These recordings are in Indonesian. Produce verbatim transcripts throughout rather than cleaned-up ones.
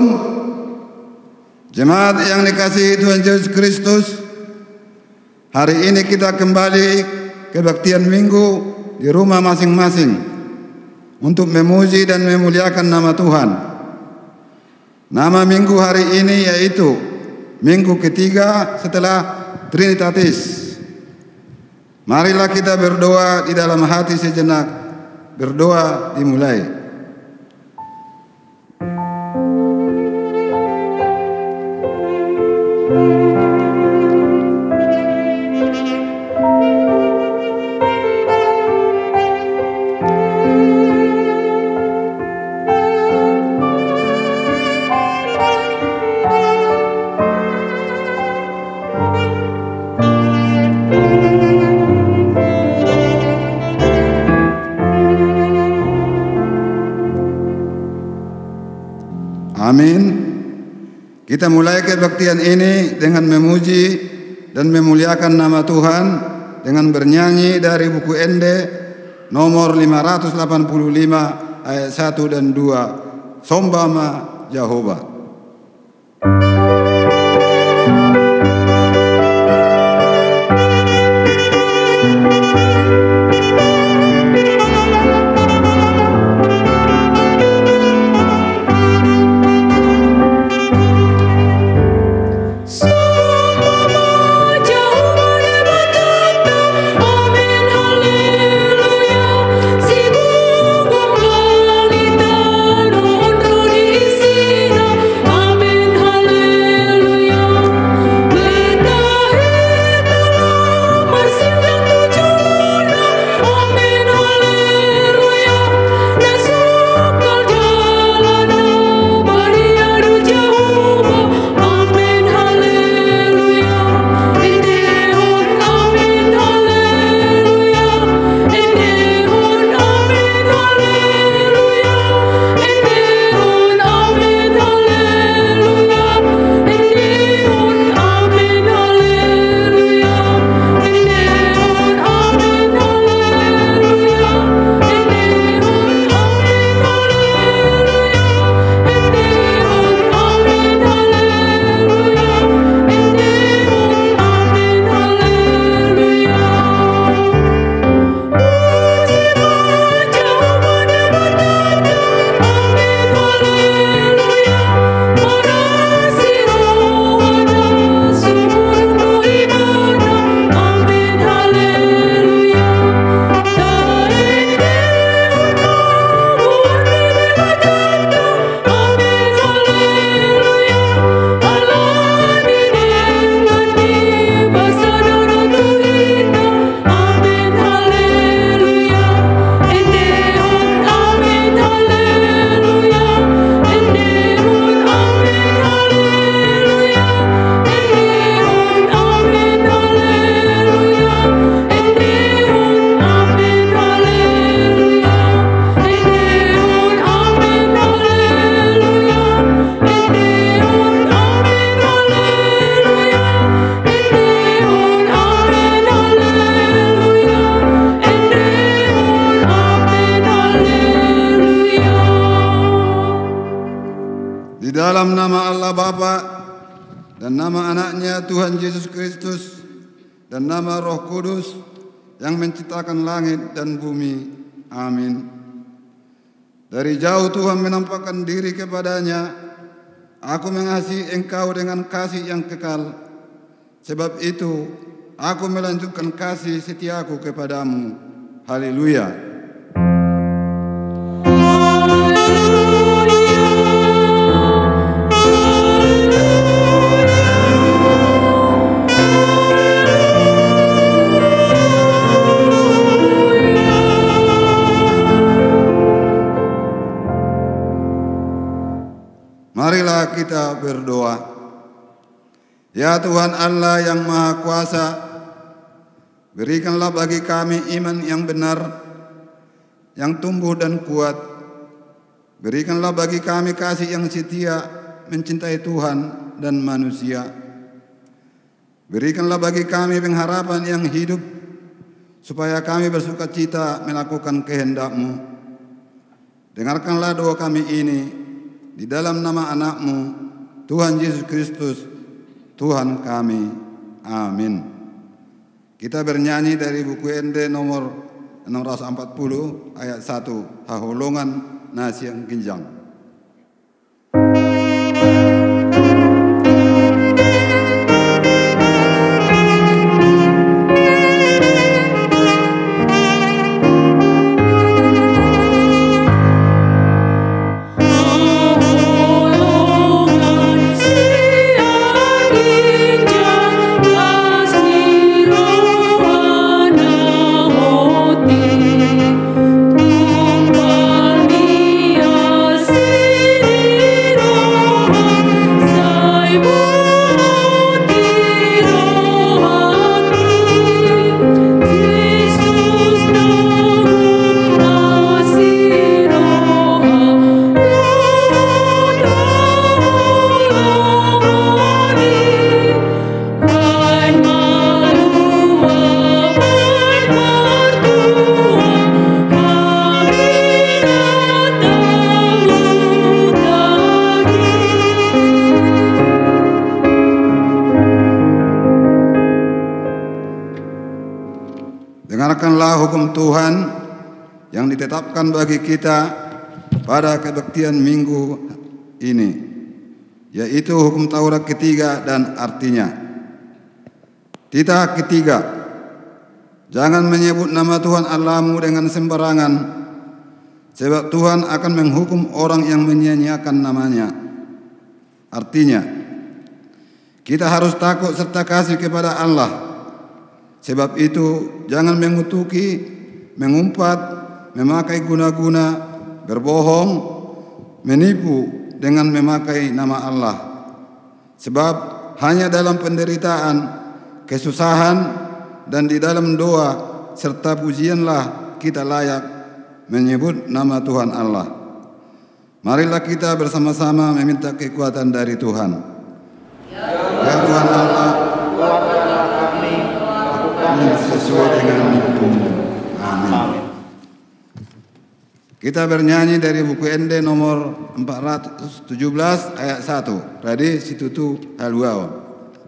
Shalom. Jemaat yang dikasihi Tuhan Yesus Kristus, hari ini kita kembali kebaktian minggu di rumah masing-masing untuk memuji dan memuliakan nama Tuhan. Nama minggu hari ini yaitu minggu ketiga setelah Trinitatis. Marilah kita berdoa di dalam hati sejenak. Berdoa dimulai. Amin. Kita mulai kebaktian ini dengan memuji dan memuliakan nama Tuhan dengan bernyanyi dari buku Ende nomor lima ratus delapan puluh lima ayat satu dan dua. Sombama Jehovah. Dalam nama Allah Bapa dan nama anaknya Tuhan Yesus Kristus dan nama Roh Kudus yang menciptakan langit dan bumi. Amin. Dari jauh Tuhan menampakkan diri kepadanya. Aku mengasihi engkau dengan kasih yang kekal. Sebab itu aku melanjutkan kasih setiaku kepadamu. Haleluya. Marilah kita berdoa. Ya Tuhan Allah yang Maha Kuasa, berikanlah bagi kami iman yang benar, yang tumbuh dan kuat. Berikanlah bagi kami kasih yang setia, mencintai Tuhan dan manusia. Berikanlah bagi kami pengharapan yang hidup, supaya kami bersukacita melakukan kehendak-Mu. Dengarkanlah doa kami ini, di dalam nama anakmu, Tuhan Yesus Kristus, Tuhan kami. Amin. Kita bernyanyi dari buku N D nomor enam ratus empat puluh ayat satu, Haholongan Nasi yang Ginjang. Dengarkanlah hukum Tuhan yang ditetapkan bagi kita pada kebaktian minggu ini, yaitu hukum Taurat ketiga dan artinya. Titah ketiga, jangan menyebut nama Tuhan Allahmu dengan sembarangan, sebab Tuhan akan menghukum orang yang menyia-nyiakan namanya. Artinya, kita harus takut serta kasih kepada Allah. Sebab itu jangan mengutuki, mengumpat, memakai guna-guna, berbohong, menipu dengan memakai nama Allah. Sebab hanya dalam penderitaan, kesusahan, dan di dalam doa serta pujianlah kita layak menyebut nama Tuhan Allah. Marilah kita bersama-sama meminta kekuatan dari Tuhan. Ya Tuhan Allah, sesuai dengan hukum-Mu. Amin. Kita bernyanyi dari buku N D nomor empat ratus tujuh belas ayat satu. Radi situtu haluao.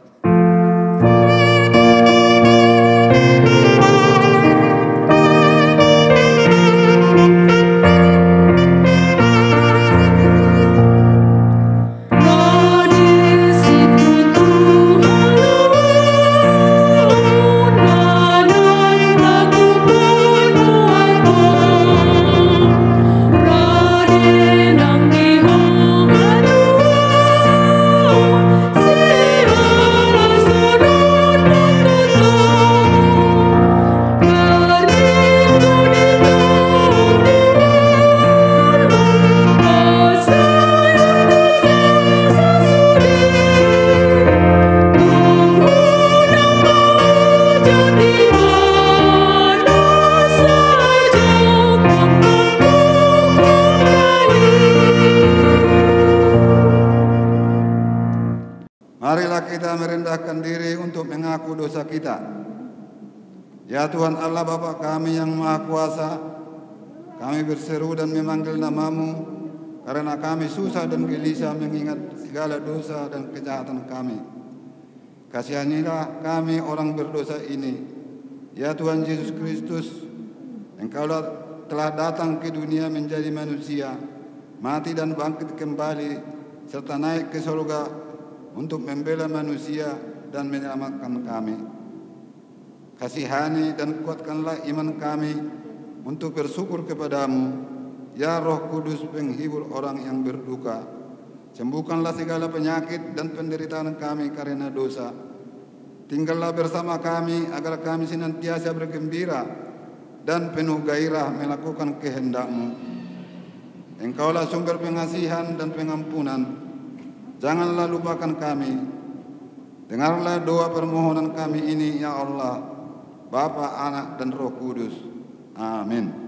Marilah kita merendahkan diri untuk mengaku dosa kita. Ya Tuhan Allah Bapa kami yang Maha Kuasa, kami berseru dan memanggil nama-Mu karena kami susah dan gelisah mengingat segala dosa dan kejahatan kami. Kasihanilah kami orang berdosa ini. Ya Tuhan Yesus Kristus, Engkau telah datang ke dunia menjadi manusia, mati dan bangkit kembali, serta naik ke surga untuk membela manusia dan menyelamatkan kami. Kasihani dan kuatkanlah iman kami untuk bersyukur kepadamu, ya Roh Kudus penghibur orang yang berduka. Sembuhkanlah segala penyakit dan penderitaan kami karena dosa. Tinggallah bersama kami agar kami senantiasa bergembira dan penuh gairah melakukan kehendak-Mu. Engkaulah sumber pengasihan dan pengampunan. Janganlah lupakan kami. Dengarlah doa permohonan kami ini, ya Allah, Bapa, Anak, dan Roh Kudus. Amin.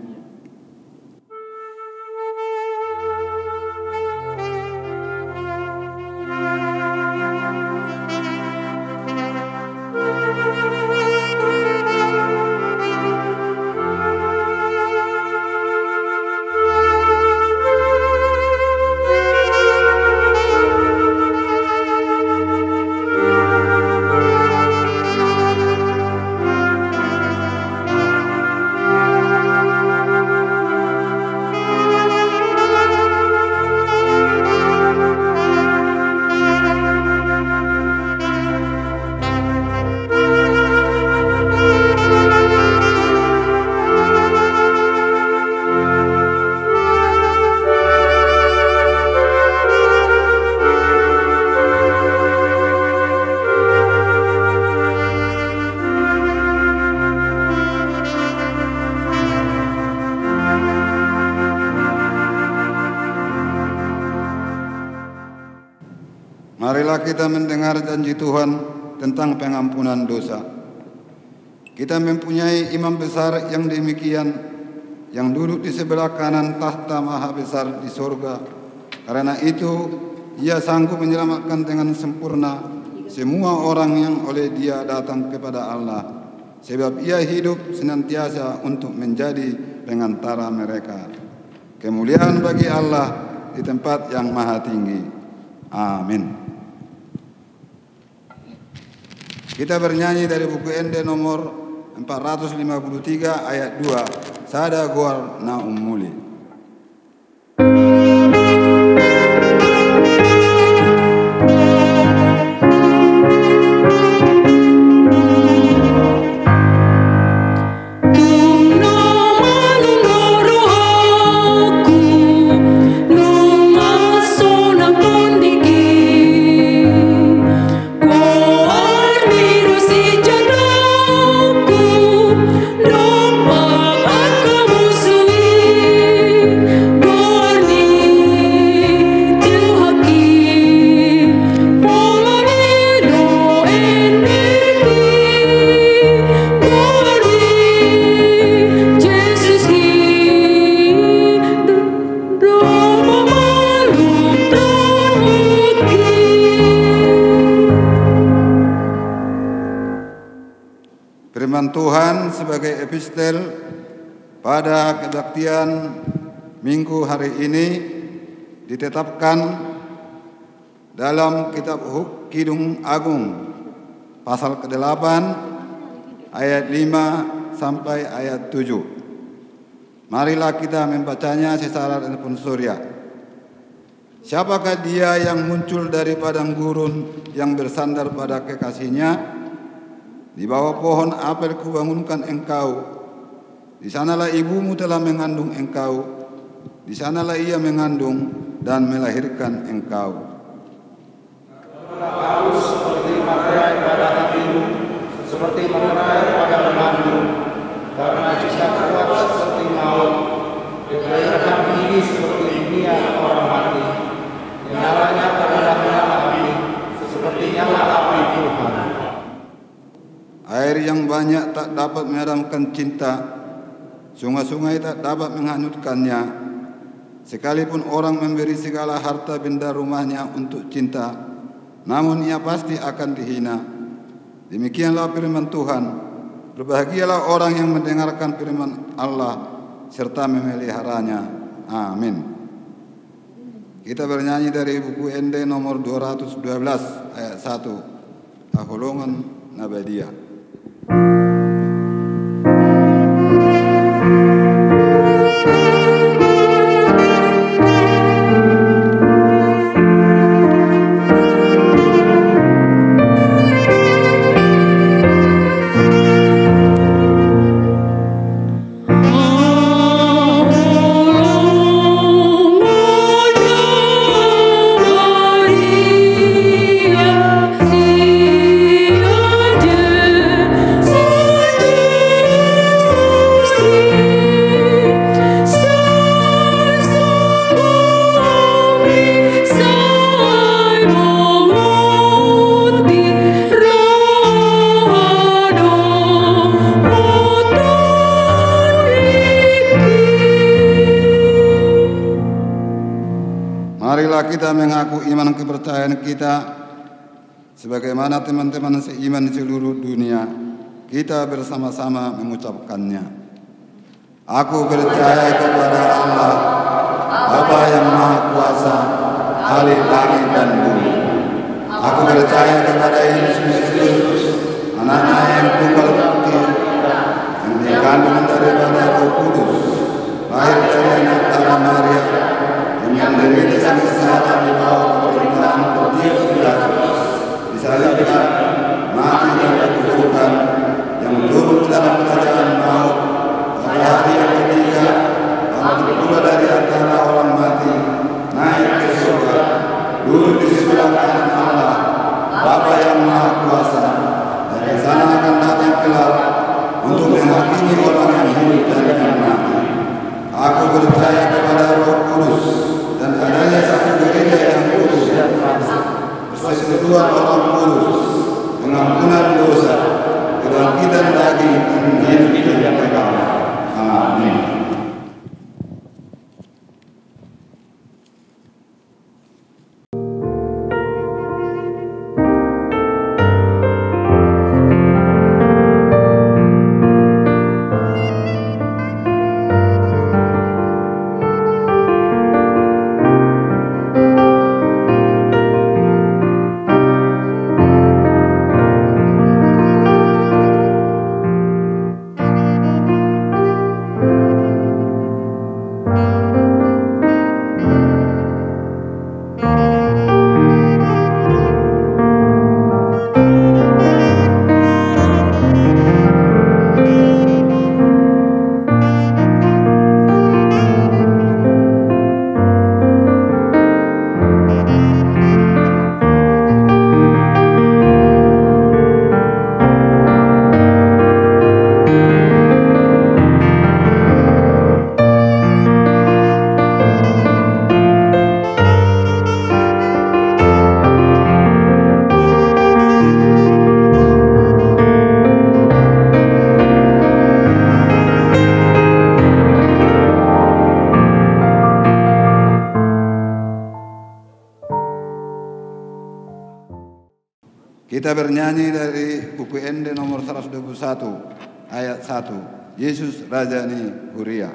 Marilah kita mendengar janji Tuhan tentang pengampunan dosa. Kita mempunyai imam besar yang demikian, yang duduk di sebelah kanan tahta maha besar di sorga. Karena itu, ia sanggup menyelamatkan dengan sempurna semua orang yang oleh dia datang kepada Allah. Sebab ia hidup senantiasa untuk menjadi pengantara mereka. Kemuliaan bagi Allah di tempat yang maha tinggi. Amin. Kita bernyanyi dari buku Ende nomor empat ratus lima puluh tiga ayat dua. Sada goar na umuli. Firman Tuhan sebagai epistel pada kebaktian minggu hari ini ditetapkan dalam kitab Kidung Agung pasal kedelapan ayat lima sampai ayat tujuh. Marilah kita membacanya secara responsorial. Siapakah dia yang muncul dari padang gurun yang bersandar pada kekasihnya? Di bawah pohon apel kubangunkan engkau. Di sanalah ibumu telah mengandung engkau. Di sanalah ia mengandung dan melahirkan engkau. Kau seperti materai pada hatimu, seperti materai pada temanmu, karena jika kuat seperti maut, kekayaan ini seperti dunia orang mati. Nyalanya adalah nyala api, seperti nyala api Tuhan. Air yang banyak tak dapat memadamkan cinta, sungai-sungai tak dapat menghanyutkannya. Sekalipun orang memberi segala harta benda rumahnya untuk cinta, namun ia pasti akan dihina. Demikianlah firman Tuhan. Berbahagialah orang yang mendengarkan firman Allah serta memeliharanya. Amin. Kita bernyanyi dari buku Ende nomor dua ratus dua belas ayat satu. Ahulungan Nabadia. Marilah kita mengaku iman kepercayaan kita sebagaimana teman-teman seiman seluruh dunia. Kita bersama-sama mengucapkannya. Aku percaya kepada Allah, Bapa yang Maha Kuasa, Khalik langit dan bumi. Aku percaya kepada Yesus Kristus, Anaknya yang tunggal putih, yang dikandung daripada Roh Kudus, lahir dari anak Darah Maria, yang menderita sampai saat di bawah pemerintahan Pontius Pilatus, disalibkan, mati dan dikuburkan, yang turun dalam keadaan maut, pada hari yang ketiga, bangkit pula dari antara orang mati, naik ke surga, duduk di sebelah kanan Allah, Bapa yang Maha Kuasa. Dari sana akan datang kelak untuk menghakimi orang yang hidup dan yang mati. Aku percaya kepada Roh Kudus dan adanya satu gereja yang kudus, persekutuan Roh Kudus, pengampunan dosa, kebangkitan daging, dan hidup yang kekal. Amin. Kita bernyanyi dari buku Ende nomor seratus dua puluh satu ayat satu. Yesus Rajani Huria.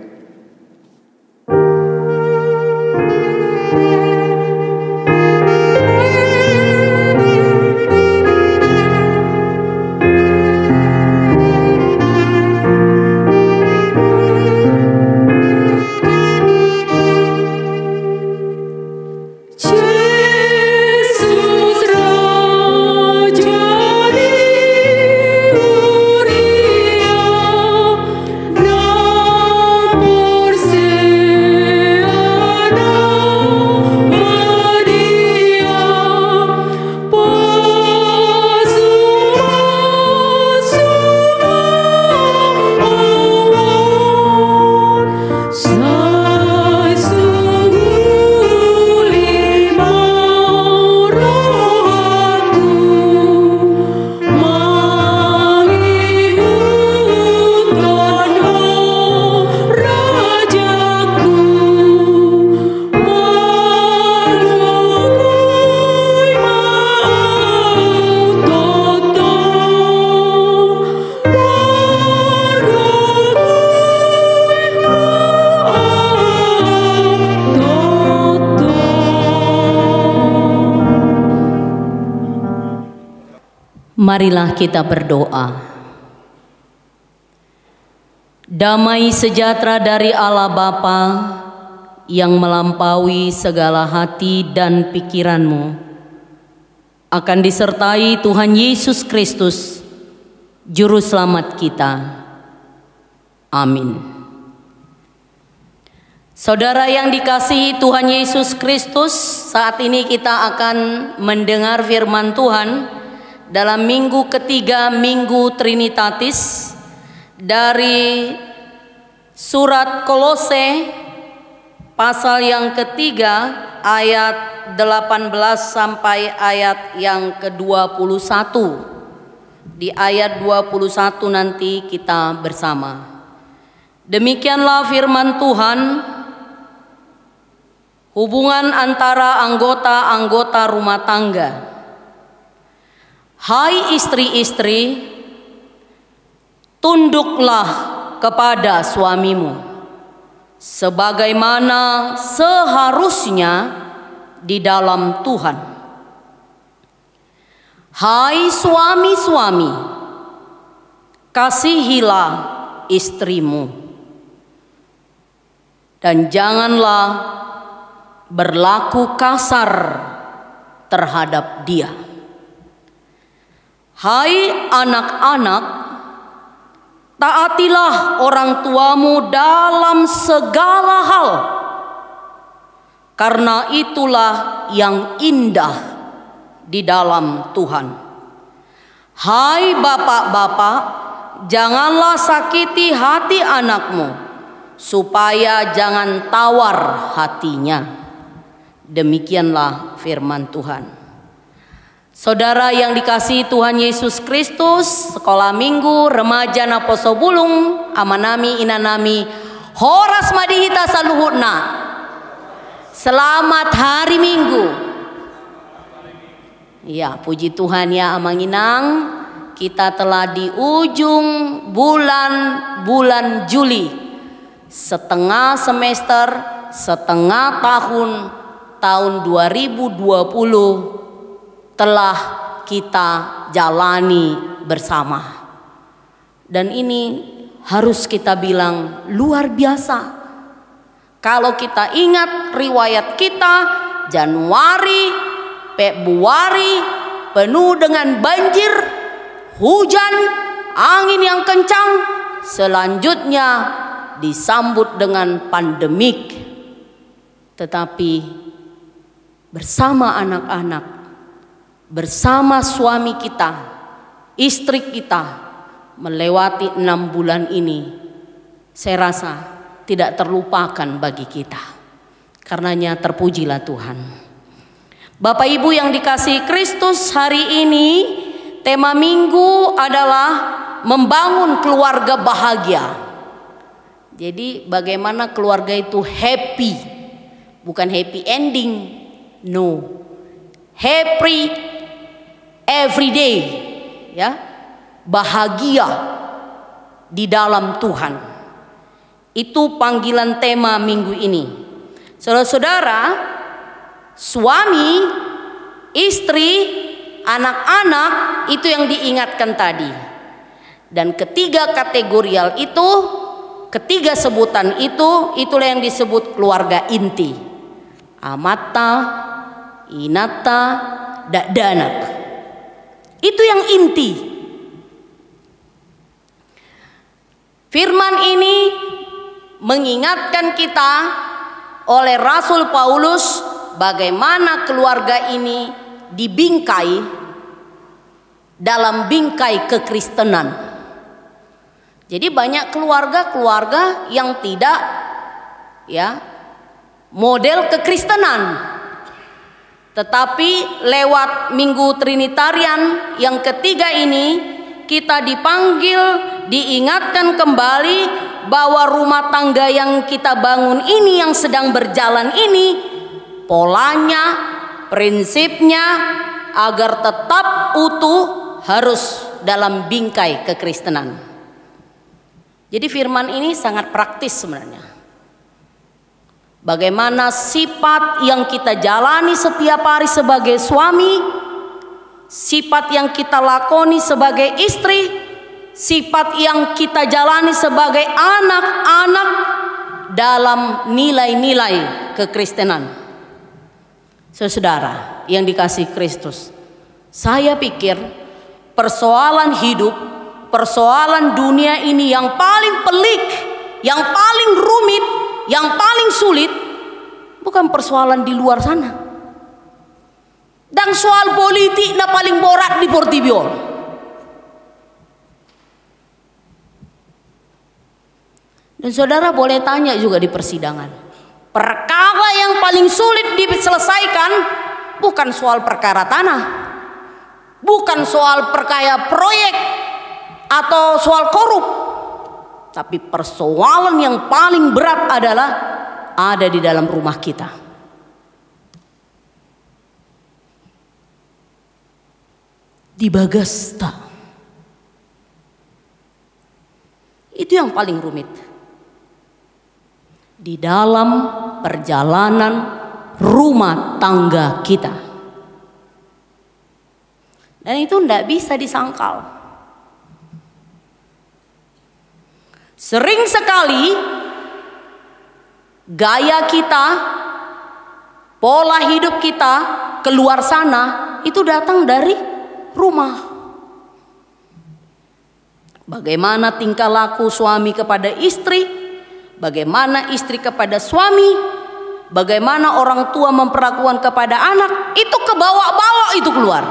Marilah kita berdoa. Damai sejahtera dari Allah Bapa yang melampaui segala hati dan pikiranmu akan disertai Tuhan Yesus Kristus, Juru Selamat kita. Amin. Saudara yang dikasihi Tuhan Yesus Kristus, saat ini kita akan mendengar firman Tuhan dalam minggu ketiga Minggu Trinitatis dari surat Kolose pasal yang ketiga ayat delapan belas sampai ayat yang ke dua puluh satu. Di ayat dua puluh satu nanti kita bersama. Demikianlah firman Tuhan. Hubungan antara anggota-anggota rumah tangga. Hai istri-istri, tunduklah kepada suamimu sebagaimana seharusnya di dalam Tuhan. Hai suami-suami, kasihilah istrimu dan janganlah berlaku kasar terhadap dia. Hai anak-anak, taatilah orang tuamu dalam segala hal, karena itulah yang indah di dalam Tuhan. Hai bapak-bapak, janganlah sakiti hati anakmu, supaya jangan tawar hatinya. Demikianlah firman Tuhan. Saudara yang dikasihi Tuhan Yesus Kristus, sekolah minggu remaja Naposo Bulung, amanami inanami horas madihita saluhutna. Selamat hari Minggu. Ya, puji Tuhan ya amanginang, kita telah di ujung bulan bulan Juli. Setengah semester, setengah tahun tahun dua ribu dua puluh telah kita jalani bersama. Dan ini harus kita bilang luar biasa. Kalau kita ingat riwayat kita, Januari, Februari penuh dengan banjir, hujan, angin yang kencang. Selanjutnya disambut dengan pandemik. Tetapi bersama anak-anak, bersama suami kita, istri kita, melewati enam bulan ini, saya rasa tidak terlupakan bagi kita. Karenanya terpujilah Tuhan. Bapak Ibu yang dikasihi Kristus, hari ini tema minggu adalah membangun keluarga bahagia. Jadi bagaimana keluarga itu happy, bukan happy ending, no, happy every day, ya, bahagia di dalam Tuhan. Itu panggilan tema minggu ini. Saudara-saudara, suami, istri, anak-anak itu yang diingatkan tadi. Dan ketiga kategorial itu, ketiga sebutan itu, itulah yang disebut keluarga inti. Amata, inata, danak. Itu yang inti. Firman ini mengingatkan kita oleh Rasul Paulus bagaimana keluarga ini dibingkai dalam bingkai kekristenan. Jadi banyak keluarga-keluarga yang tidak ya model kekristenan. Tetapi lewat Minggu Trinitarian yang ketiga ini kita dipanggil, diingatkan kembali bahwa rumah tangga yang kita bangun ini, yang sedang berjalan ini, polanya, prinsipnya agar tetap utuh harus dalam bingkai kekristenan. Jadi firman ini sangat praktis sebenarnya. Bagaimana sifat yang kita jalani setiap hari sebagai suami, sifat yang kita lakoni sebagai istri, sifat yang kita jalani sebagai anak-anak dalam nilai-nilai kekristenan. Saudara yang dikasihi Kristus, saya pikir persoalan hidup, persoalan dunia ini yang paling pelik, yang paling rumit, yang paling sulit bukan persoalan di luar sana. Dan soal politik na paling borat di Portibion. Dan saudara boleh tanya juga di persidangan. Perkara yang paling sulit diselesaikan bukan soal perkara tanah, bukan soal perkara proyek atau soal korup, tapi persoalan yang paling berat adalah ada di dalam rumah kita. Di Bagasta. Itu yang paling rumit. Di dalam perjalanan rumah tangga kita. Dan itu tidak bisa disangkal. Sering sekali gaya kita, pola hidup kita keluar sana itu datang dari rumah. Bagaimana tingkah laku suami kepada istri, bagaimana istri kepada suami, bagaimana orang tua memperlakukan kepada anak, itu kebawa-bawa itu keluar.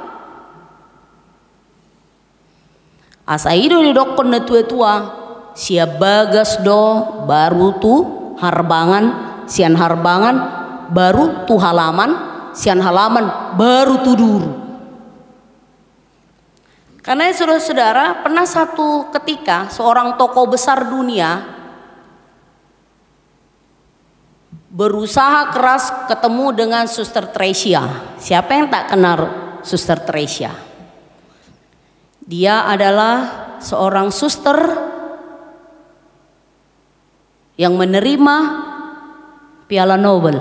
Asaido di dokon na tua-tua, sia bagas do baru tu harbangan, sian harbangan baru tu halaman, sian halaman baru tu duru. Karena saudara-saudara, pernah satu ketika seorang tokoh besar dunia berusaha keras ketemu dengan Suster Tresia. Siapa yang tak kenal Suster Tresia? Dia adalah seorang suster yang menerima Piala Nobel.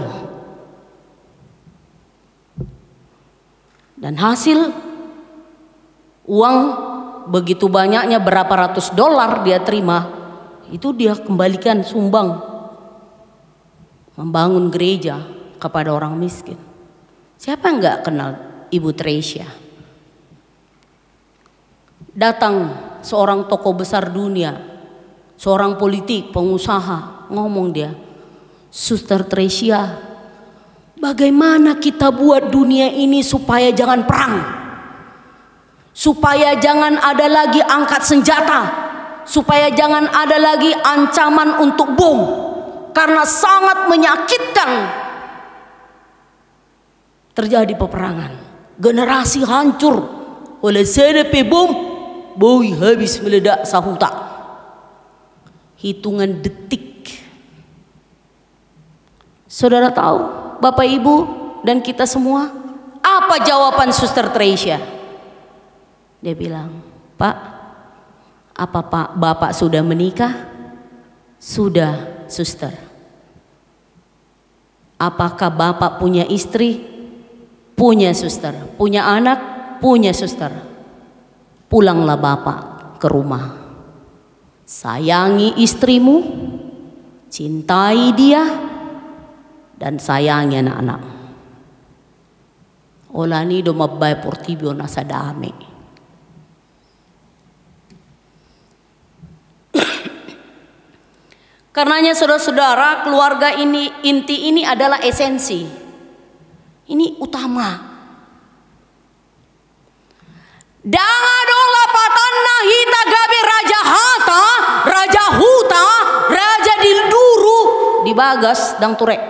Dan hasil uang begitu banyaknya, berapa ratus dolar dia terima, itu dia kembalikan sumbang membangun gereja kepada orang miskin. Siapa yang nggak kenal Ibu Tresia? Datang seorang tokoh besar dunia, seorang politik, pengusaha, ngomong dia, Suster Tresia, bagaimana kita buat dunia ini supaya jangan perang, supaya jangan ada lagi angkat senjata, supaya jangan ada lagi ancaman untuk bom, karena sangat menyakitkan terjadi peperangan, generasi hancur oleh sedepe bom, boi habis meledak sahuta. Hitungan detik. Saudara tahu, Bapak Ibu dan kita semua, apa jawaban Suster Tresia? Dia bilang, Pak, apa Pak Bapak sudah menikah? Sudah, Suster. Apakah Bapak punya istri? Punya, Suster. Punya anak? Punya, Suster. Pulanglah Bapak ke rumah. Sayangi istrimu, cintai dia, dan sayangi anak-anak. Olani do mabbay portibio nasa dami. Karenanya saudara-saudara, keluarga ini, inti ini adalah esensi. Ini utama. Dangadong lapatanna hita gabe raja hata, raja huta, raja dilduru dibagas dang turek.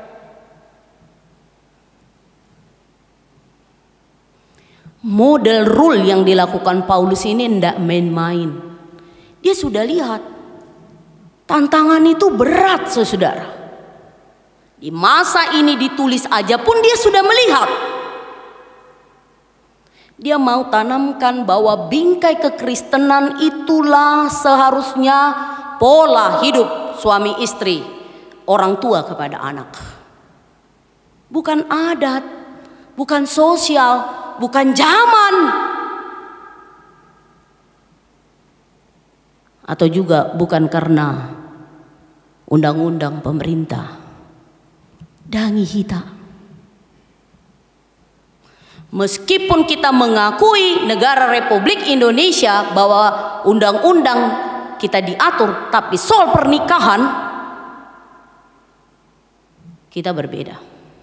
Model rule yang dilakukan Paulus ini ndak main-main. Dia sudah lihat tantangan itu berat, saudara. Di masa ini ditulis aja pun dia sudah melihat. Dia mau tanamkan bahwa bingkai kekristenan itulah seharusnya pola hidup suami istri, orang tua kepada anak. Bukan adat, bukan sosial, bukan zaman. Atau juga bukan karena undang-undang pemerintah. Dangi hita. Meskipun kita mengakui negara Republik Indonesia bahwa undang-undang kita diatur, tapi soal pernikahan kita berbeda.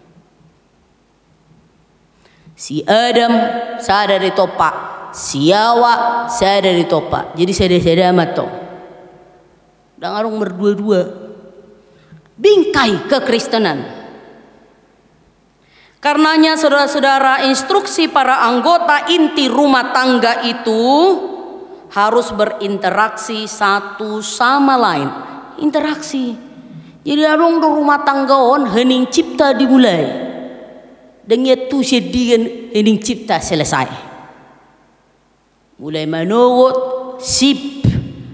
Si Adam saya dari topak, si Hawa saya dari topak. Jadi saya dari amat to. Dan arung berdua-dua. Bingkai kekristenan. Karenanya saudara-saudara, instruksi para anggota inti rumah tangga itu harus berinteraksi satu sama lain. Interaksi. Jadi arung do rumah tangga on hening cipta dimulai. Dengan tu sedian hening cipta selesai. Mulai manowot sip.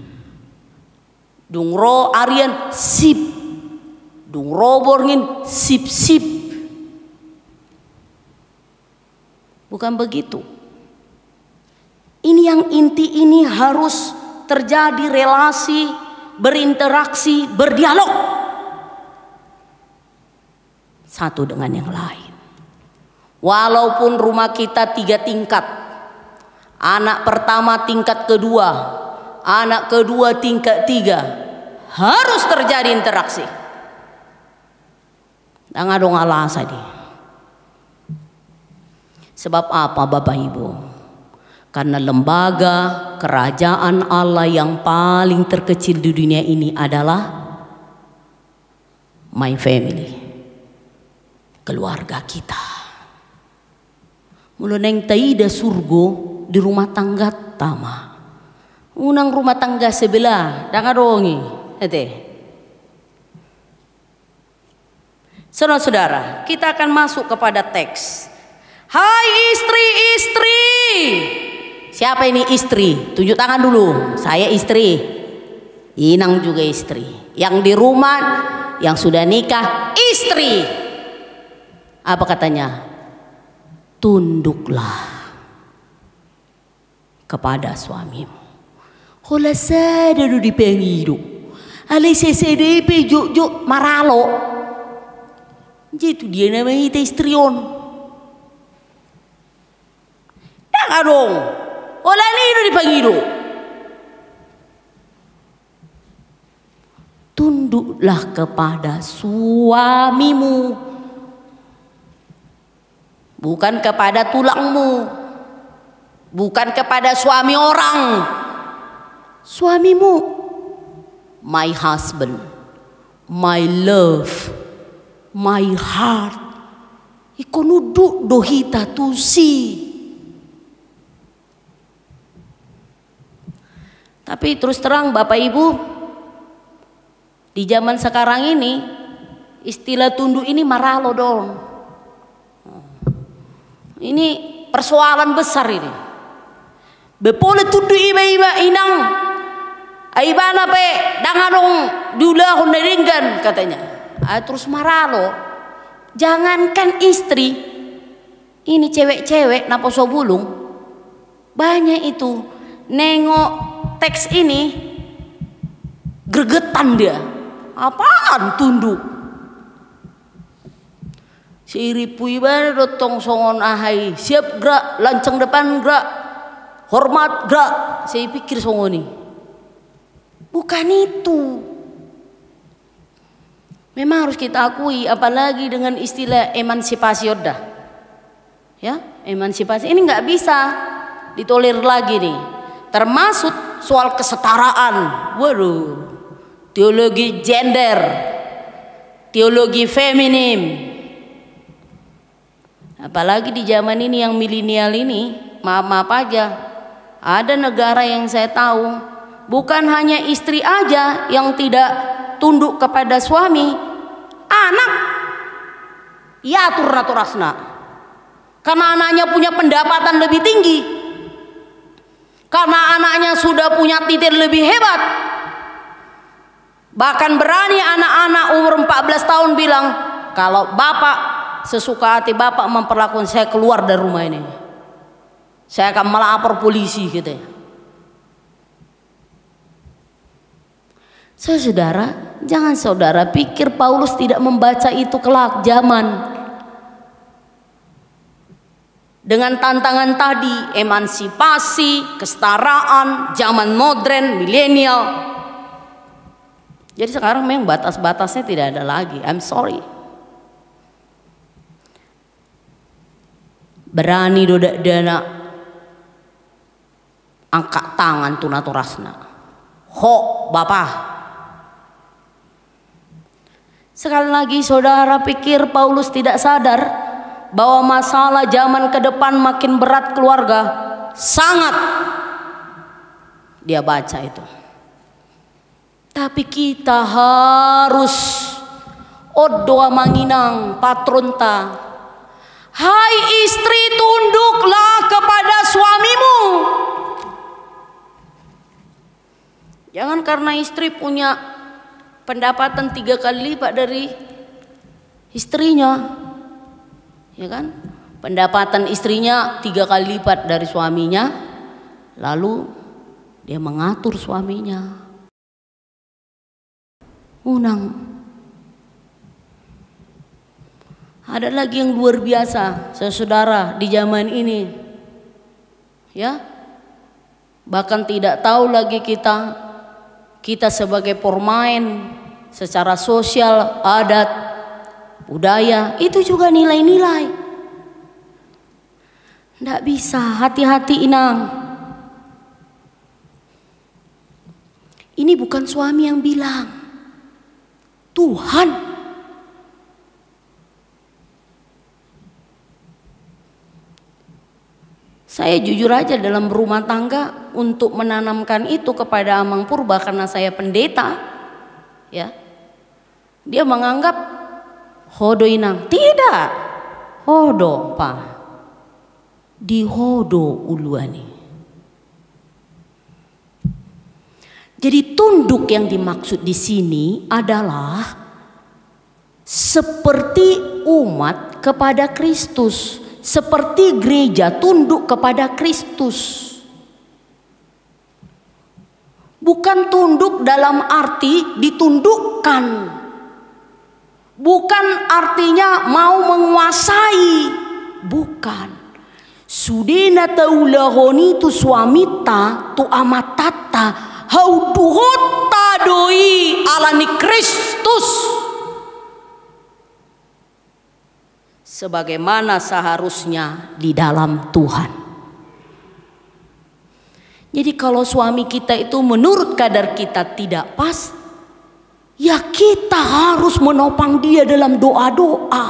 Dungro arian sip. Dungro borngin sip sip. Bukan begitu. Ini yang inti ini harus terjadi relasi, berinteraksi, berdialog. Satu dengan yang lain. Walaupun rumah kita tiga tingkat. Anak pertama tingkat kedua. Anak kedua tingkat tiga. Harus terjadi interaksi. Dan ada alasan nih. Sebab apa Bapak Ibu? Karena lembaga kerajaan Allah yang paling terkecil di dunia ini adalah my family. Keluarga kita. Mula neng taida surgo di rumah tangga tama. Unang rumah tangga sebelah, dangadongi, ete. Saudara-saudara, kita akan masuk kepada teks. Hai istri-istri. Siapa ini istri? Tunjuk tangan dulu. Saya istri. Inang juga istri. Yang di rumah, yang sudah nikah, istri. Apa katanya? Tunduklah kepada suamimu. Hola sada do dipengido. Ale sesede pe juk juk maralo. Jitu dia namanya istrion. Jangan dong. Hola ni do dipengido. Tunduklah kepada suamimu, bukan kepada tulangmu, bukan kepada suami orang. Suamimu, my husband, my love, my heart. Iko nuduk dohita tusi. Tapi terus terang Bapak Ibu, di zaman sekarang ini istilah tunduk ini maralo dong. Ini persoalan besar ini. Bepole tunduk iba-iba inang. Aibana pe dangadong diulah honderinggan katanya. Ah, terus maralo. Jangankan istri, ini cewek-cewek naposo bulung banyak itu nengok teks ini gregetan dia. Apaan tunduk? Si ripui bare dotong songon ahai siap gerak lancang depan gerak hormat gerak. Saya pikir songoni bukan itu. Memang harus kita akui, apalagi dengan istilah emansipasi odah. Ya, emansipasi ini nggak bisa ditolerir lagi nih. Termasuk soal kesetaraan. Waduh, teologi gender, teologi feminim. Apalagi di zaman ini yang milenial ini, maaf-maaf aja, ada negara yang saya tahu bukan hanya istri aja yang tidak tunduk kepada suami, anak ya atur-aturasna. Karena anaknya punya pendapatan lebih tinggi, karena anaknya sudah punya titel lebih hebat. Bahkan berani anak-anak umur empat belas tahun bilang, kalau bapak sesuka hati bapak memperlakukan saya, keluar dari rumah ini, saya akan melapor polisi gitu ya. Saudara, jangan saudara pikir Paulus tidak membaca itu kelak zaman. Dengan tantangan tadi, emansipasi, kesetaraan, zaman modern, milenial. Jadi sekarang memang batas-batasnya tidak ada lagi. I'm sorry. Berani dodak dana angkat tangan tunaturasna. Ho bapak. Sekali lagi saudara pikir Paulus tidak sadar bahwa masalah zaman ke depan makin berat keluarga? Sangat. Dia baca itu. Tapi kita harus odoa manginang patronta. Hai istri, tunduklah kepada suamimu. Jangan karena istri punya pendapatan tiga kali lipat dari istrinya, ya kan? Pendapatan istrinya tiga kali lipat dari suaminya, lalu dia mengatur suaminya. Unang. Ada lagi yang luar biasa, saudara, di zaman ini, ya. Bahkan tidak tahu lagi kita, kita sebagai pemain secara sosial, adat, budaya, itu juga nilai-nilai. Tidak bisa, hati-hati inang. Ini bukan suami yang bilang, Tuhan. Saya jujur aja dalam rumah tangga untuk menanamkan itu kepada Amang Purba karena saya pendeta, ya. Dia menganggap hodo inang. Tidak. Hodo, Pak. Di hodo uluani. Jadi tunduk yang dimaksud di sini adalah seperti umat kepada Kristus. Seperti gereja tunduk kepada Kristus. Bukan tunduk dalam arti ditundukkan. Bukan artinya mau menguasai. Bukan. Sudena taulahoni tu suamita tu amatata hauduhota doi alani Kristus. Sebagaimana seharusnya di dalam Tuhan. Jadi kalau suami kita itu menurut kadar kita tidak pas, ya kita harus menopang dia dalam doa-doa.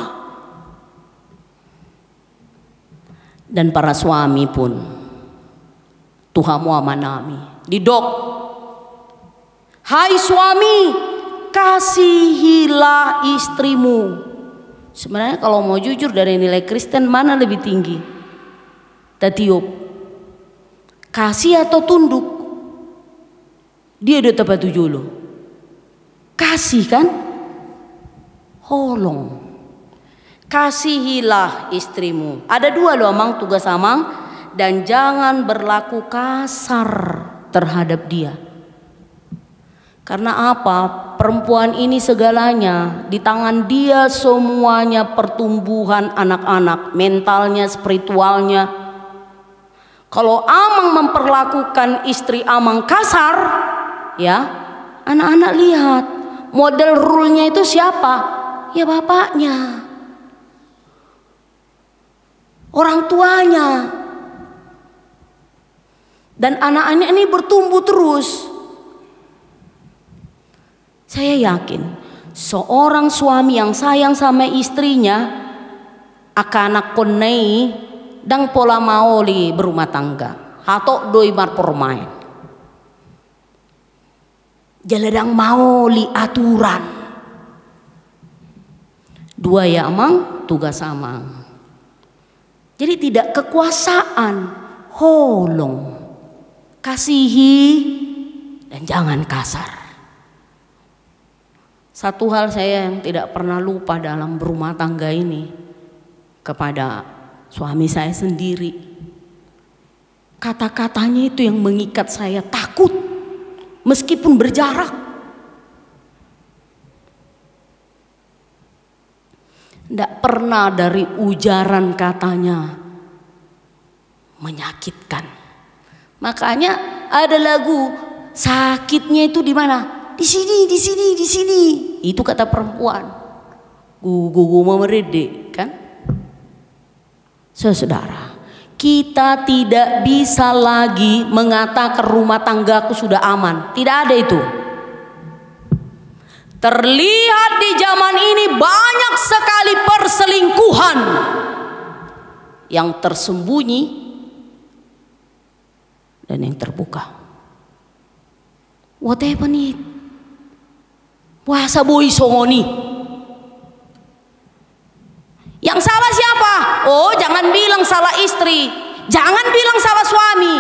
Dan para suami pun, Tuhamu amanami, didok. Hai suami, kasihilah istrimu. Sebenarnya kalau mau jujur dari nilai Kristen mana lebih tinggi? Tatiup. Kasih atau tunduk? Dia udah tepat tujuh lo. Kasih kan? Holong. Kasihilah istrimu. Ada dua loh Amang, tugas Amang. Dan jangan berlaku kasar terhadap dia. Karena apa? Perempuan ini segalanya. Di tangan dia semuanya pertumbuhan anak-anak. Mentalnya, spiritualnya. Kalau Amang memperlakukan istri Amang kasar, ya, anak-anak lihat. Model rule-nya itu siapa? Ya bapaknya. Orang tuanya. Dan anak-anak ini bertumbuh terus. Saya yakin seorang suami yang sayang sama istrinya akan anak konei dan pola maoli berumah tangga. Hatok doi mar permain. Jaladang maoli aturan. Dua ya Amang, tugas Amang. Jadi tidak kekuasaan, holong. Kasihi dan jangan kasar. Satu hal saya yang tidak pernah lupa dalam berumah tangga ini kepada suami saya sendiri. Kata-katanya itu yang mengikat saya takut meskipun berjarak. Tidak pernah dari ujaran katanya menyakitkan. Makanya ada lagu sakitnya itu di mana? Di sini, di sini, di sini. Itu kata perempuan. Gugu memerede, kan? Saudara, kita tidak bisa lagi mengatakan rumah tanggaku sudah aman. Tidak ada itu. Terlihat di zaman ini banyak sekali perselingkuhan yang tersembunyi dan yang terbuka. What happened? Wasa boy songoni. Yang salah siapa? Oh, jangan bilang salah istri, jangan bilang salah suami.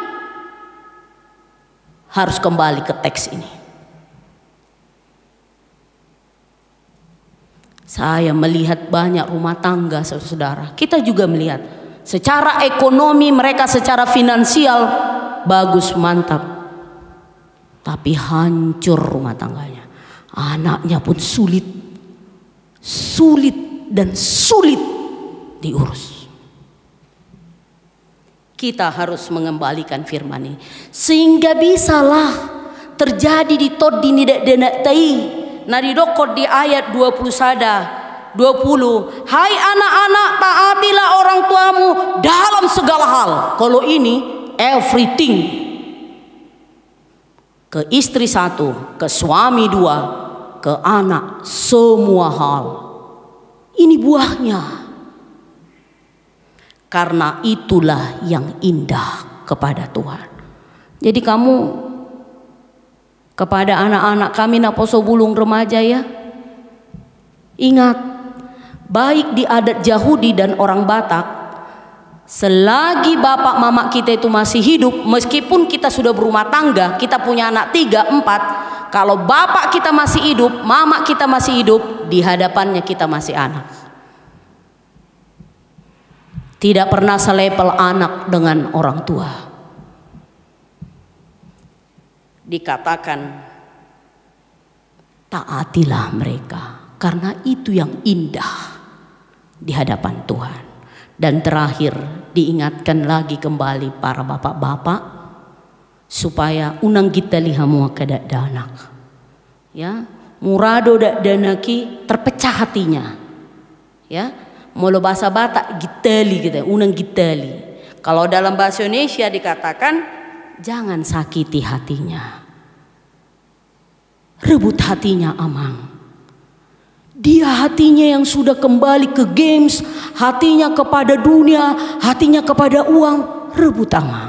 Harus kembali ke teks ini. Saya melihat banyak rumah tangga, saudara. Kita juga melihat secara ekonomi mereka, secara finansial bagus, mantap, tapi hancur rumah tangganya. Anaknya pun sulit, sulit dan sulit diurus. Kita harus mengembalikan firman ini sehingga bisalah terjadi di tod di nidak denak tai. Naridokot di ayat dua puluh sada dua puluh. Hai anak-anak, taatilah orang tuamu dalam segala hal. Kalau ini everything. Ke istri satu, ke suami dua, ke anak semua hal. Ini buahnya. karena itulah yang indah kepada Tuhan. Jadi kamu kepada anak-anak kami Naposo Bulung remaja ya, ingat, baik di adat Yahudi dan orang Batak, selagi bapak mama kita itu masih hidup, meskipun kita sudah berumah tangga, kita punya anak tiga, empat, kalau bapak kita masih hidup, mama kita masih hidup, di hadapannya kita masih anak. Tidak pernah selepel anak dengan orang tua. Dikatakan, taatilah mereka, karena itu yang indah di hadapan Tuhan. Dan terakhir, diingatkan lagi kembali para bapak-bapak supaya unang kita lihamu kadak danak, ya, murado dak danaki terpecah hatinya, ya, molo bahasa Batak gitali gitu, unang gitali. Kalau dalam bahasa Indonesia dikatakan jangan sakiti hatinya, rebut hatinya amang. Dia hatinya yang sudah kembali ke games, hatinya kepada dunia, hatinya kepada uang, rebut amang.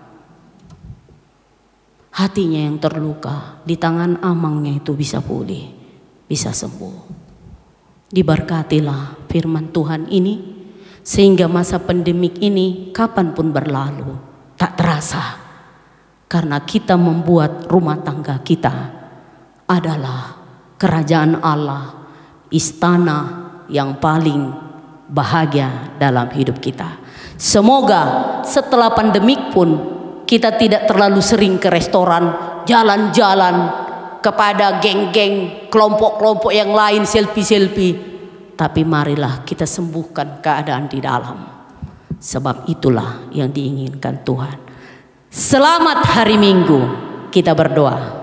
Hatinya yang terluka, di tangan amangnya itu bisa pulih, bisa sembuh. Diberkatilah firman Tuhan ini, sehingga masa pandemik ini kapanpun berlalu, tak terasa. Karena kita membuat rumah tangga kita adalah kerajaan Allah, istana yang paling bahagia dalam hidup kita. Semoga setelah pandemik pun kita tidak terlalu sering ke restoran, jalan-jalan kepada geng-geng, kelompok-kelompok yang lain, selfie-selfie. Tapi marilah kita sembuhkan keadaan di dalam. Sebab itulah yang diinginkan Tuhan. Selamat hari Minggu, kita berdoa.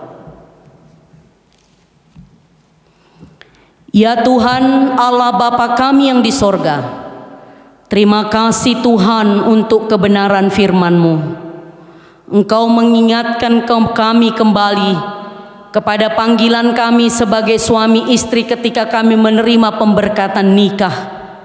Ya Tuhan Allah Bapa kami yang di sorga, terima kasih Tuhan untuk kebenaran firman-Mu. Engkau mengingatkan kami kembali kepada panggilan kami sebagai suami istri ketika kami menerima pemberkatan nikah.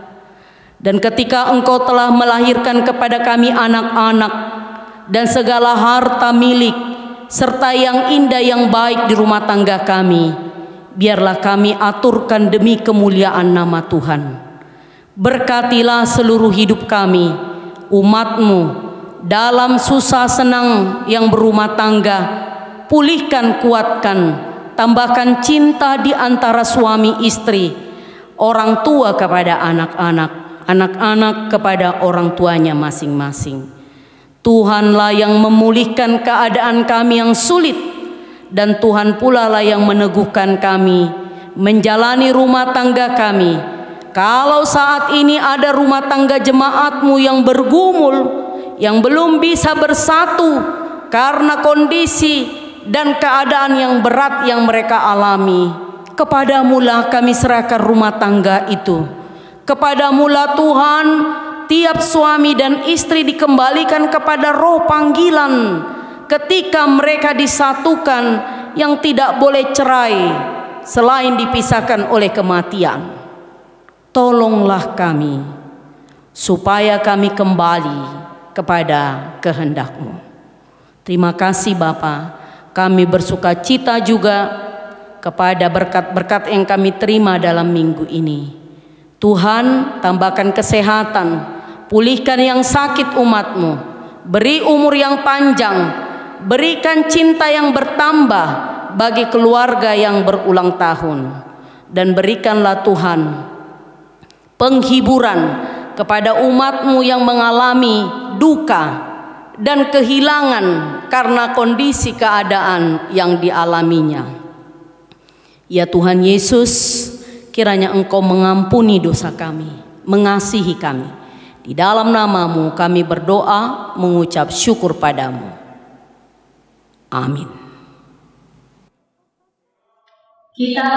Dan ketika Engkau telah melahirkan kepada kami anak-anak dan segala harta milik serta yang indah yang baik di rumah tangga kami, biarlah kami aturkan demi kemuliaan nama Tuhan. Berkatilah seluruh hidup kami, umat-Mu, dalam susah senang yang berumah tangga. Pulihkan, kuatkan, tambahkan cinta di antara suami istri, orang tua kepada anak-anak, anak-anak kepada orang tuanya masing-masing. Tuhanlah yang memulihkan keadaan kami yang sulit, dan Tuhan pula lah yang meneguhkan kami menjalani rumah tangga kami. Kalau saat ini ada rumah tangga jemaat-Mu yang bergumul, yang belum bisa bersatu karena kondisi dan keadaan yang berat yang mereka alami, Kepadamu lah kami serahkan rumah tangga itu. Kepadamu lah Tuhan, tiap suami dan istri dikembalikan kepada roh panggilan ketika mereka disatukan, yang tidak boleh cerai selain dipisahkan oleh kematian. Tolonglah kami supaya kami kembali kepada kehendak-Mu. Terima kasih Bapa. Kami bersuka cita juga kepada berkat-berkat yang kami terima dalam minggu ini. Tuhan, tambahkan kesehatan, pulihkan yang sakit umat-Mu, beri umur yang panjang, berikan cinta yang bertambah bagi keluarga yang berulang tahun, dan berikanlah Tuhan penghiburan kepada umat-Mu yang mengalami duka dan kehilangan karena kondisi keadaan yang dialaminya. Ya Tuhan Yesus, kiranya Engkau mengampuni dosa kami, mengasihi kami. Di dalam nama-Mu kami berdoa, mengucap syukur padamu. Amin. Kita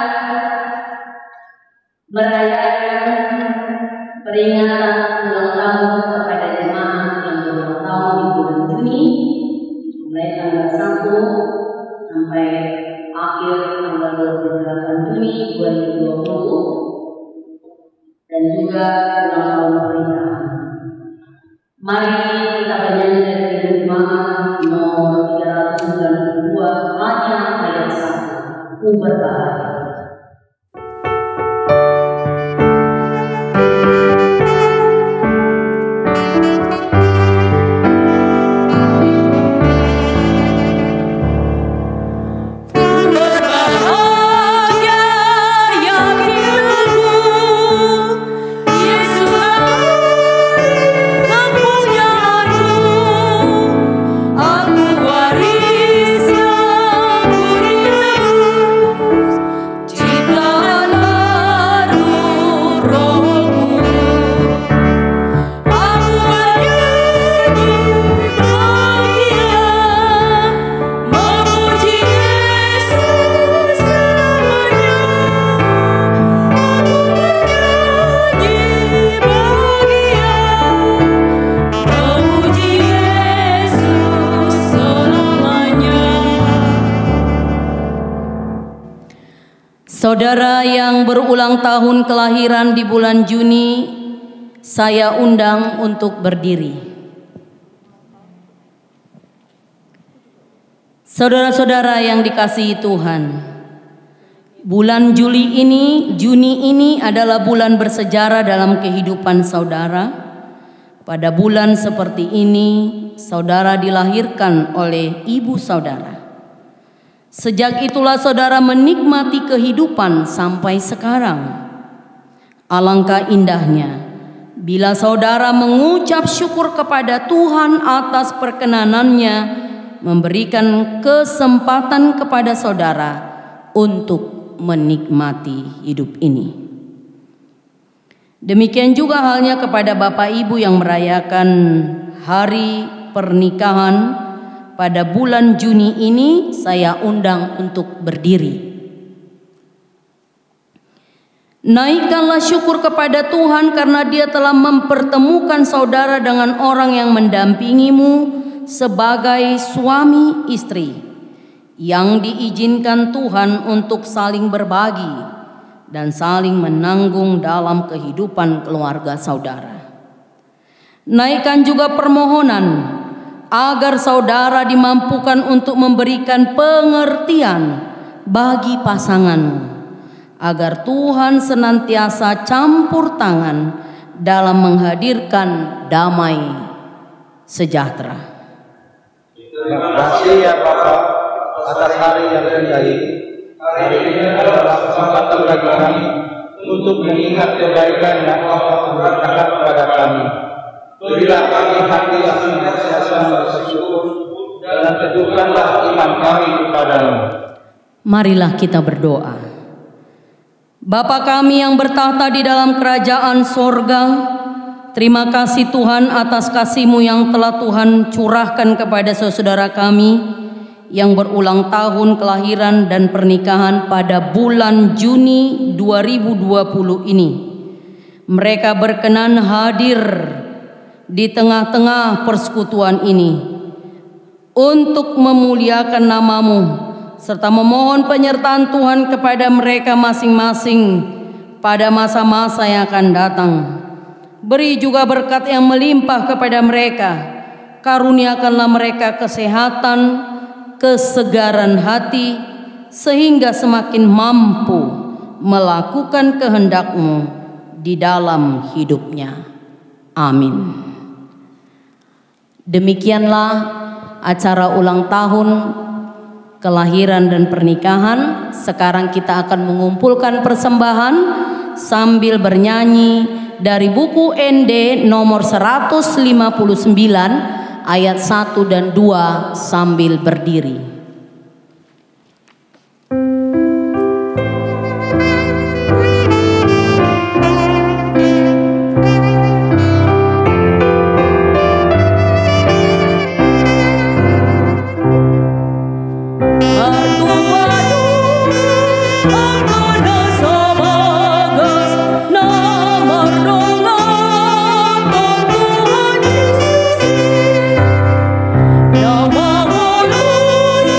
merayakan peringatan ulang tahun kepada jemaat yang berulang tahun di bulan Juni, mulai tanggal satu sampai akhir tanggal dua puluh delapan Juni dua ribu dua puluh, dan juga ulang tahun pernikahan. Saudara yang berulang tahun kelahiran di bulan Juni, saya undang untuk berdiri. Saudara-saudara yang dikasihi Tuhan, bulan Juli ini, Juni ini adalah bulan bersejarah dalam kehidupan saudara. Pada bulan seperti ini, saudara dilahirkan oleh ibu saudara. Sejak itulah saudara menikmati kehidupan sampai sekarang. Alangkah indahnya bila saudara mengucap syukur kepada Tuhan atas perkenanannya memberikan kesempatan kepada saudara untuk menikmati hidup ini. Demikian juga halnya kepada Bapak Ibu yang merayakan hari pernikahan pada bulan Juni ini, saya undang untuk berdiri. Naikkanlah syukur kepada Tuhan karena Dia telah mempertemukan saudara dengan orang yang mendampingimu sebagai suami istri yang diizinkan Tuhan untuk saling berbagi dan saling menanggung dalam kehidupan keluarga saudara. Naikkan juga permohonan agar saudara dimampukan untuk memberikan pengertian bagi pasanganmu, agar Tuhan senantiasa campur tangan dalam menghadirkan damai sejahtera. Terima kasih ya Bapak atas hari yang indah ini. Hari ini adalah kesempatan bagi kami untuk mengingat kebaikan yang Allah berikan kepada kami. Berilah kami hati yang senantiasa bersyukur dan teguhkanlah iman kami kepadamu. Marilah kita berdoa. Bapa kami yang bertahta di dalam kerajaan sorga, terima kasih Tuhan atas kasih-Mu yang telah Tuhan curahkan kepada saudara kami yang berulang tahun kelahiran dan pernikahan pada bulan Juni dua ribu dua puluh ini. Mereka berkenan hadir di tengah-tengah persekutuan ini untuk memuliakan nama-Mu serta memohon penyertaan Tuhan kepada mereka masing-masing pada masa-masa yang akan datang. Beri juga berkat yang melimpah kepada mereka. Karuniakanlah mereka kesehatan, kesegaran hati, sehingga semakin mampu melakukan kehendak-Mu di dalam hidupnya. Amin. Demikianlah acara ulang tahun kelahiran dan pernikahan. Sekarang kita akan mengumpulkan persembahan sambil bernyanyi dari buku N D nomor seratus lima puluh sembilan ayat satu dan dua sambil berdiri. Nama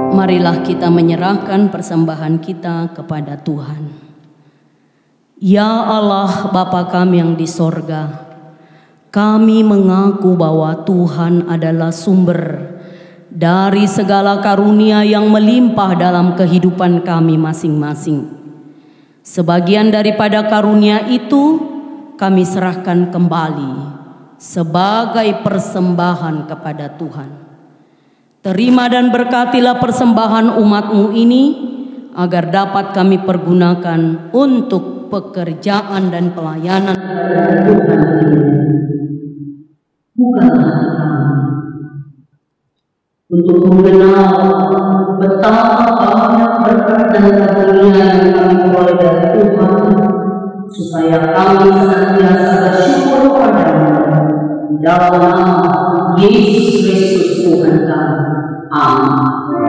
Marilah kita menyerahkan persembahan kita kepada Tuhan. Ya Allah Bapa kami yang di sorga, kami mengaku bahwa Tuhan adalah sumber dari segala karunia yang melimpah dalam kehidupan kami masing-masing. Sebagian daripada karunia itu kami serahkan kembali sebagai persembahan kepada Tuhan. Terima dan berkatilah persembahan umat-Mu ini agar dapat kami pergunakan untuk pekerjaan dan pelayanan Tuhan. Bukanlah kami untuk mengenal betapa banyak berkat dan karunia yang kami peroleh dari Tuhan, supaya kami senantiasa bersyukur kepada-Mu di dalam nama Yesus Kristus Tuhan kami. Amin.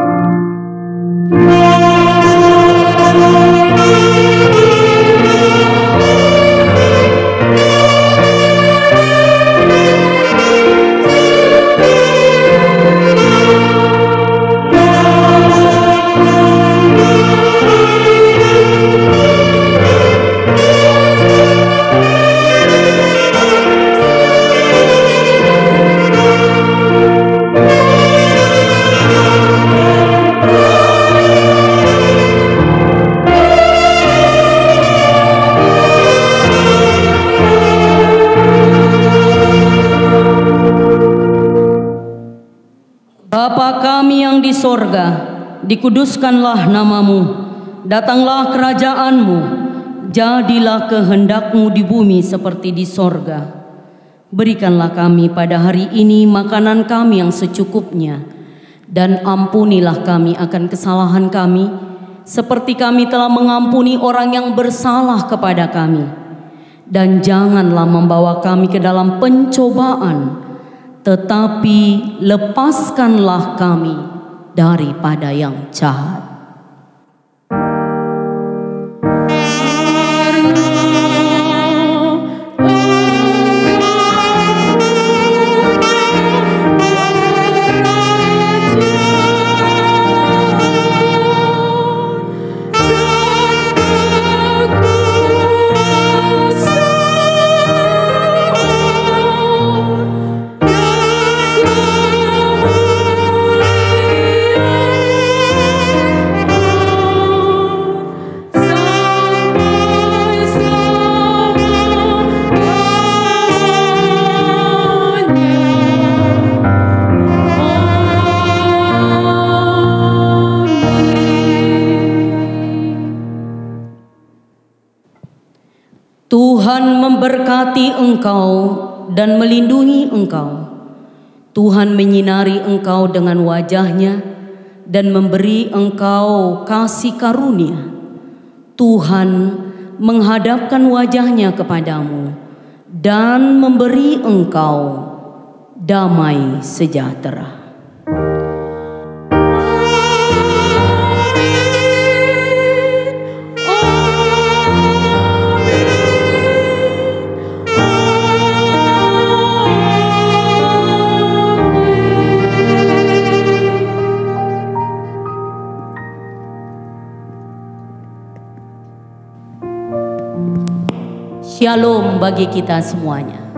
Bapa kami yang di sorga, dikuduskanlah nama-Mu, datanglah kerajaan-Mu, jadilah kehendak-Mu di bumi seperti di sorga. Berikanlah kami pada hari ini makanan kami yang secukupnya, dan ampunilah kami akan kesalahan kami, seperti kami telah mengampuni orang yang bersalah kepada kami. Dan janganlah membawa kami ke dalam pencobaan, tetapi lepaskanlah kami daripada yang jahat. Tuhan memberkati engkau dan melindungi engkau. Tuhan menyinari engkau dengan wajahnya dan memberi engkau kasih karunia. Tuhan menghadapkan wajahnya kepadamu dan memberi engkau damai sejahtera. Shalom bagi kita semuanya.